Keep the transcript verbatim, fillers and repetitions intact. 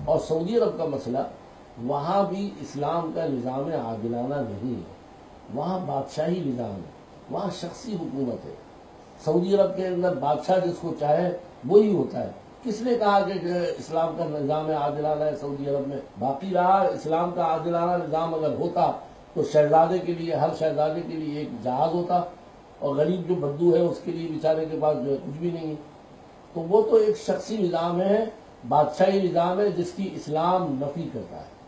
और सऊदी अरब का मसला, वहाँ भी इस्लाम का निज़ाम आदिलाना नहीं है, वहाँ बादशाही निज़ाम है, वहाँ शख्सी हुकूमत है। सऊदी अरब के अंदर बादशाह जिसको चाहे वही होता है। किसने कहा कि इस्लाम का निज़ाम आदिलाना है सऊदी अरब में? बाकी रहा, इस्लाम का आदिलाना निज़ाम अगर होता तो शहजादे के लिए, हर शहजादे के लिए एक जहाज होता, और गरीब जो बद्दू है उसके लिए बेचारे के पास जो है कुछ भी नहीं है। तो वो तो एक शख्सी निज़ाम है, बादशाही निज़ाम है, जिसकी इस्लाम नफी करता है।